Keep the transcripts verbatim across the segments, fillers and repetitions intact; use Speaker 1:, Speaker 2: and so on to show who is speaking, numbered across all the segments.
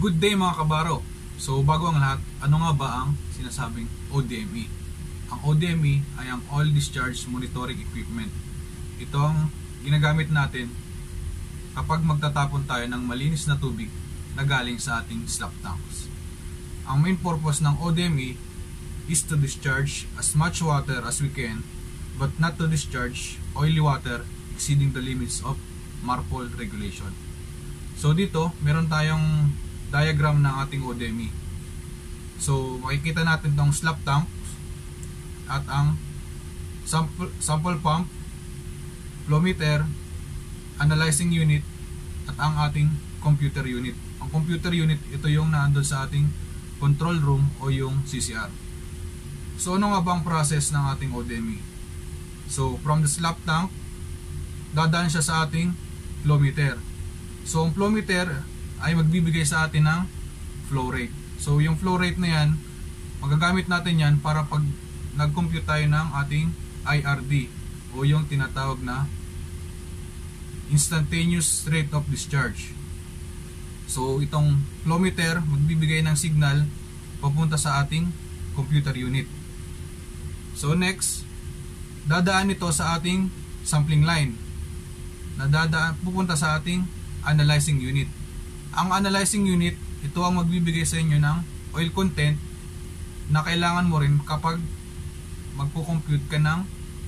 Speaker 1: Good day mga kabaro. So bago ang lahat, ano nga ba ang sinasabing O D M E? Ang O D M E ay ang Oil Discharge Monitoring Equipment. Ito ang ginagamit natin kapag magtatapon tayo ng malinis na tubig na galing sa ating slop tanks. Ang main purpose ng O D M E is to discharge as much water as we can, but not to discharge oily water exceeding the limits of MARPOL regulation. So dito, meron tayong diagram ng ating O D M E. So makikita natin tong slop tank at ang sample, sample pump, flow meter, analyzing unit at ang ating computer unit. Ang computer unit, ito yung naandun sa ating control room o yung C C R. So ano nga ba ang process ng ating O D M E? So from the slop tank, dadaan siya sa ating flow meter. So ang flow meter ay magbibigay sa atin ng flow rate. So yung flow rate na yan, magagamit natin yan para pag nag-compute tayo ng ating I R D o yung tinatawag na instantaneous rate of discharge. So itong flow meter magbibigay ng signal papunta sa ating computer unit. So next, dadaan ito sa ating sampling line na dadaan pupunta sa ating analyzing unit. Ang analyzing unit, ito ang magbibigay sa inyo ng oil content na kailangan mo rin kapag magpo-compute ka ng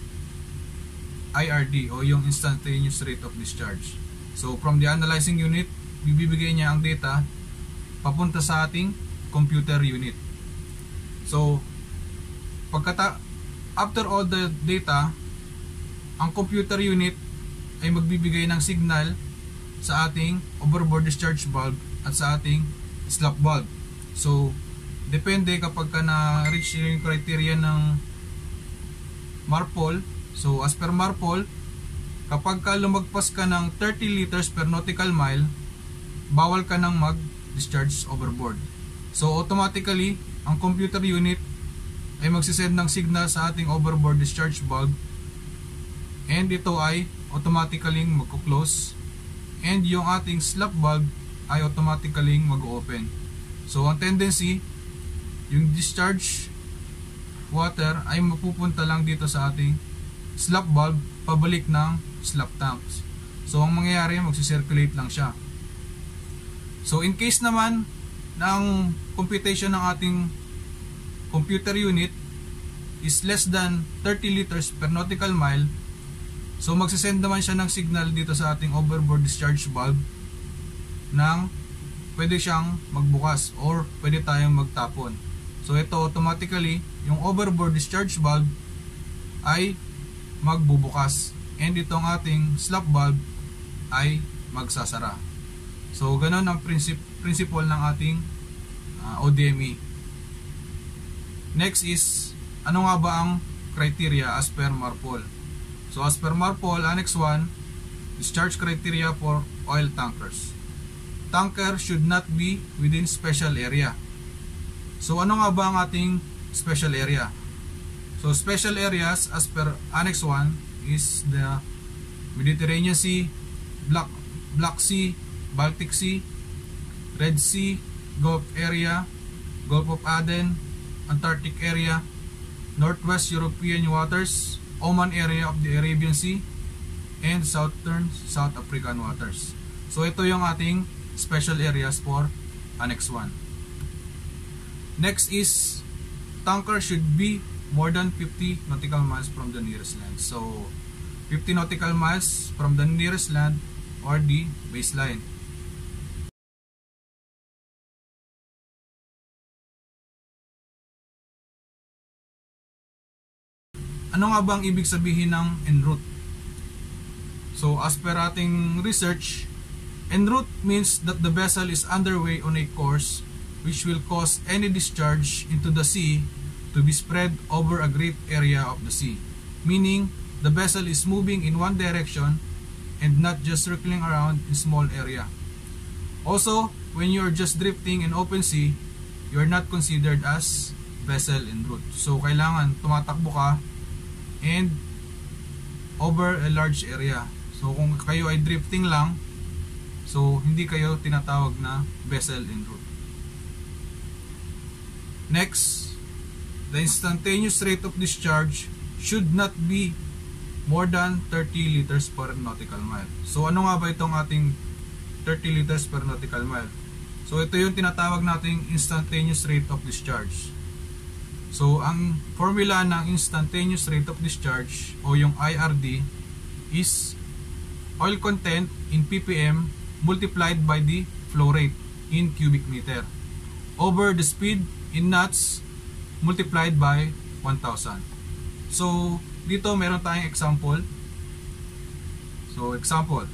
Speaker 1: I R D o yung instantaneous rate of discharge. So from the analyzing unit, bibigay niya ang data papunta sa ating computer unit. So pagkata after all the data, ang computer unit ay magbibigay ng signal sa ating overboard discharge valve at sa ating slop valve. So depende kapag ka na-reach yung criteria ng MARPOL. So as per MARPOL, kapag ka lumagpas ka ng thirty liters per nautical mile, bawal ka nang mag-discharge overboard. So automatically, ang computer unit ay magsisend ng signal sa ating overboard discharge valve, and ito ay automatically magko-close, and yung ating slop valve ay automatically mag-open. So ang tendency, yung discharge water ay mapupunta lang dito sa ating slop valve pabalik ng slop tanks. So ang mangyayari, magsi-circulate lang siya. So in case naman ng computation ng ating computer unit is less than thirty liters per nautical mile, so magsisend naman siya ng signal dito sa ating overboard discharge valve nang pwede siyang magbukas or pwede tayong magtapon. So ito automatically, yung overboard discharge valve ay magbubukas, and itong ating slop valve ay magsasara. So ganun ang prinsip, principle ng ating uh, O D M E. Next is, ano nga ba ang criteria as per MARPOL? So as per MARPOL Annex one, discharge criteria for oil tankers. Tanker should not be within special area. So ano nga ba ang ating special area? So special areas as per Annex one is the Mediterranean Sea, Black, Black Sea, Baltic Sea, Red Sea, Gulf area, Gulf of Aden, Antarctic area, Northwest European waters, Oman area of the Arabian Sea, and Southern South African waters. So ito yung ating special areas for Annex one. Next is, tanker should be more than fifty nautical miles from the nearest land. So fifty nautical miles from the nearest land or the baseline. Ano nga bang ibig sabihin ng en route? So as per ating research, en route means that the vessel is underway on a course which will cause any discharge into the sea to be spread over a great area of the sea. Meaning, the vessel is moving in one direction and not just circling around in small area. Also, when you are just drifting in open sea, you are not considered as vessel en route. So kailangan tumatakbo ka and over a large area. So kung kayo ay drifting lang, so hindi kayo tinatawag na vessel en route. Next, the instantaneous rate of discharge should not be more than thirty liters per nautical mile. So ano nga ba itong ating thirty liters per nautical mile? So ito yung tinatawag nating instantaneous rate of discharge. So ang formula ng instantaneous rate of discharge o yung I R D is oil content in P P M multiplied by the flow rate in cubic meter over the speed in knots multiplied by one thousand. So dito meron tayong example. So example,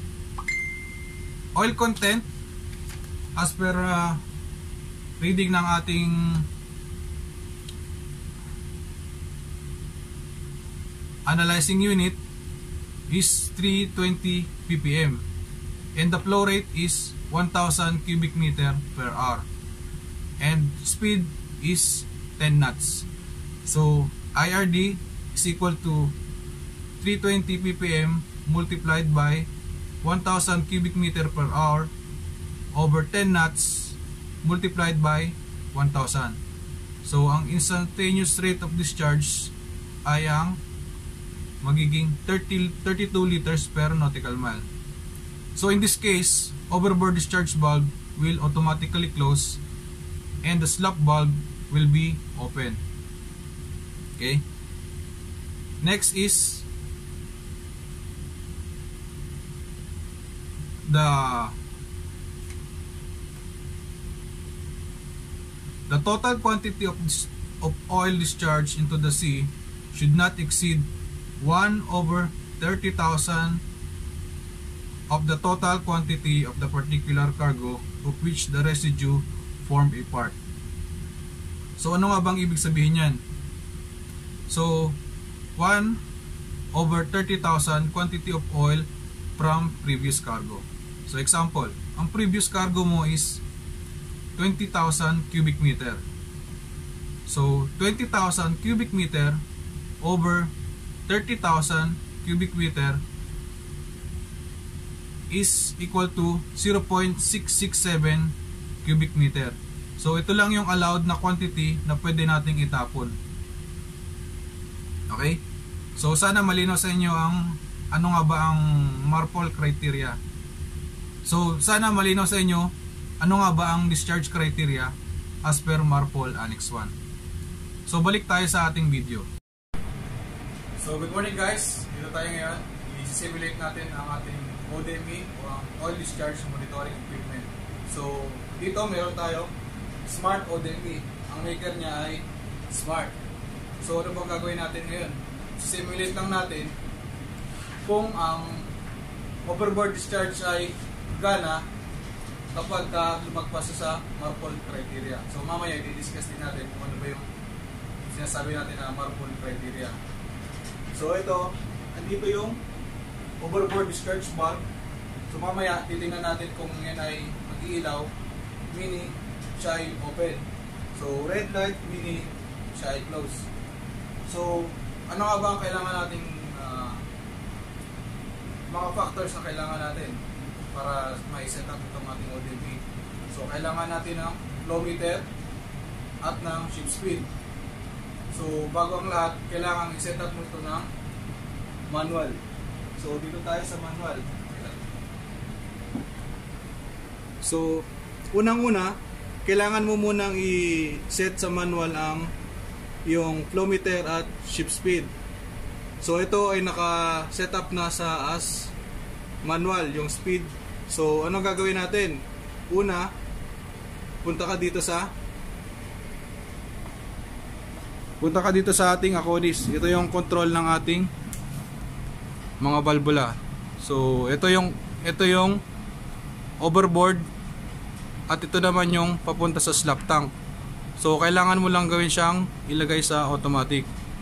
Speaker 1: oil content as per uh, reading ng ating analyzing unit is three hundred twenty P P M and the flow rate is one thousand cubic meter per hour and speed is ten knots. So I R D is equal to three hundred twenty P P M multiplied by one thousand cubic meter per hour over ten knots multiplied by one thousand. So ang instantaneous rate of discharge ay ang magiging thirty, thirty-two liters per nautical mile. So in this case, overboard discharge valve will automatically close and the slop valve will be open. Okay. Next is the the total quantity of, of oil discharged into the sea should not exceed one over thirty thousand of the total quantity of the particular cargo of which the residue form a part. So ano nga bang ibig sabihin yan? So one over thirty thousand quantity of oil from previous cargo. So example, ang previous cargo mo is twenty thousand cubic meter. So twenty thousand cubic meter over thirty thousand cubic meter is equal to zero point six six seven cubic meter. So ito lang yung allowed na quantity na pwede nating itapon. Okay? So sana malinaw sa inyo ang ano nga ba ang MARPOL criteria. So sana malinaw sa inyo ano nga ba ang discharge criteria as per MARPOL Annex one. So balik tayo sa ating video. So good morning guys, dito tayo ngayon. I-simulate natin ang ating O D M E o ang Oil Discharge Monitoring Equipment. So dito meron tayo Smart O D M E. Ang maker niya ay Smart. So ano bang gagawin natin ngayon? Simulate lang natin kung ang overboard discharge ay gana kapag uh, lumagpas sa MARPOL criteria. So mamaya i-discuss din natin kung ano ba yung sinasabi natin na MARPOL criteria. So ito, andito yung overboard discharge valve. So mamaya titingnan natin kung yan ay mag-iilaw, meaning siya ay open. So red light, meaning siya ay close. So ano nga ba ang kailangan nating uh, mga factors na kailangan natin para ma-set up itong ating O D M E? So kailangan natin ng flow meter at ng ship speed. So bago ang lahat, kailangan i-set up mo ito ng manual. So dito tayo sa manual. So unang-una, kailangan mo munang i-set sa manual ang yung flow meter at ship speed. So ito ay naka-set up na sa as manual, yung speed. So anong gagawin natin? Una, punta ka dito sa Punta ka dito sa ating Acodis. Ito yung control ng ating mga valvula. So, ito yung ito yung overboard at ito naman yung papunta sa slop tank. So, kailangan mo lang gawin siyang ilagay sa automatic.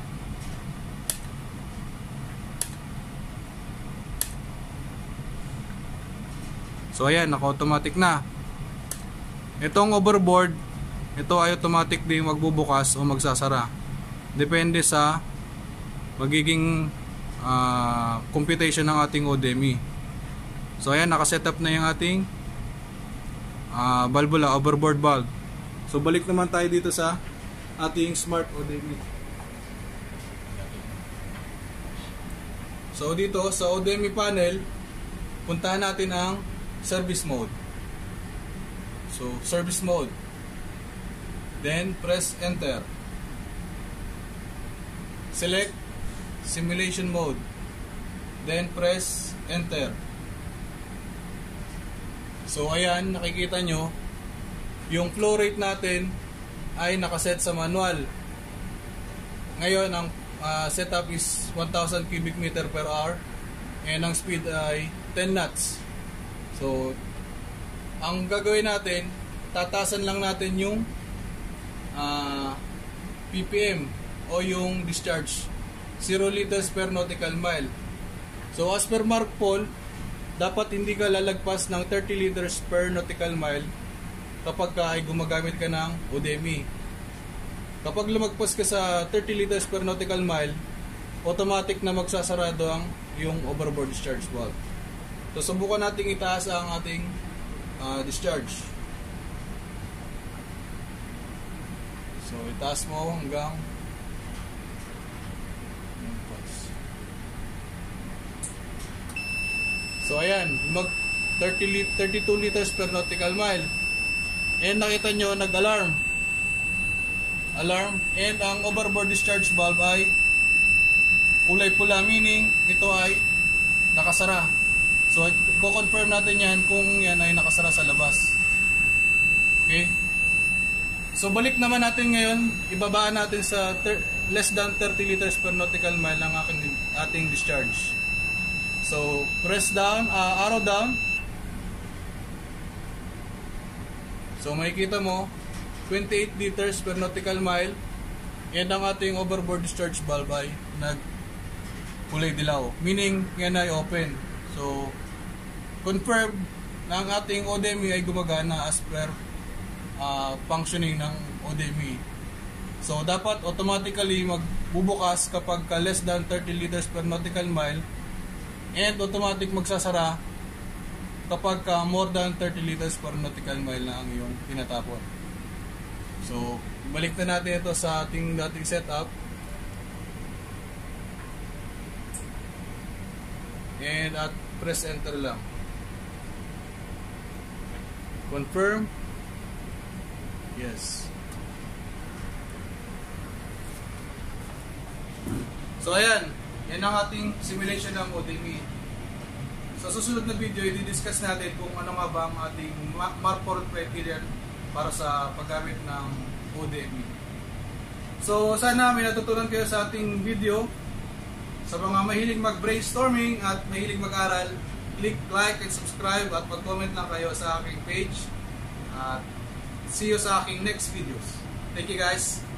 Speaker 1: So, ayan, naka-automatic na. Itong overboard, ito ay automatic din magbubukas o magsasara. Depende sa magiging uh, computation ng ating O D M E. So ayan, nakaset up na yung ating uh, valvula, overboard valve. So balik naman tayo dito sa ating smart O D M E. So dito sa O D M E panel, puntahan natin ang service mode. So service mode. Then press enter. Select simulation mode. Then press enter. So ayan, nakikita nyo yung flow rate natin ay nakaset sa manual. Ngayon ang uh, setup is one thousand cubic meter per hour and ang speed ay ten knots. So ang gagawin natin, tatasan lang natin yung uh, P P M o yung discharge, zero liters per nautical mile. So as per Mark Paul, dapat hindi ka lalagpas ng thirty liters per nautical mile kapag ka ay gumagamit ka ng O D M E. Kapag lumagpas ka sa thirty liters per nautical mile, automatic na magsasarado ang yung overboard discharge valve. So subukan nating itaas ang ating uh, discharge. So itaas mo hanggang so ayan, mag thirty-two liters per nautical mile. And nakita nyo, nag-alarm. Alarm. And ang overboard discharge valve ay kulay pula, meaning ito ay nakasara. So i-confirm natin yan kung yan ay nakasara sa labas. Okay? So balik naman natin ngayon, ibabaan natin sa less than thirty liters per nautical mile ang aking, ating discharge. So press down, uh, arrow down. So makikita mo twenty-eight liters per nautical mile. And ang ating overboard discharge valve ay nag kulay dilaw, meaning yan ay open. So confirm na ang ating O D M E ay gumagana as per uh, functioning ng O D M E. So dapat automatically magbubukas kapag ka less than thirty liters per nautical mile. And automatic magsasara kapag ka more than thirty liters per nautical mile na ang iyong tinatapon. So, balik na natin ito sa ating dating setup. And at press enter lang. Confirm. Yes. So, ayan. Yan ang ating simulation ng O D M E. Sa susunod na video, i-discuss natin kung ano nga ba ang ating Mark Paul criterion para sa paggamit ng O D M E. So, sana may natutunan kayo sa ating video. Sa mga mahilig mag-brainstorming at mahilig mag-aral, click like and subscribe at mag-comment lang kayo sa aking page. At see you sa aking next videos. Thank you guys!